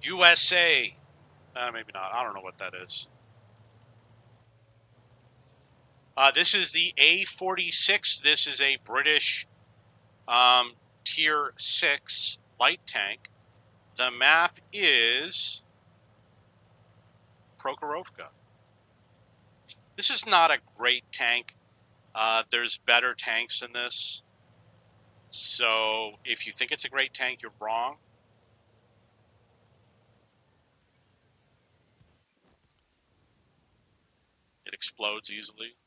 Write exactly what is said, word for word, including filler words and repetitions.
U S A. Uh, maybe not. I don't know what that is. Uh, this is the A forty-six. This is a British um, Tier six light tank. The map is Prokhorovka. This is not a great tank. Uh, there's better tanks than this. So if you think it's a great tank, you're wrong. It explodes easily.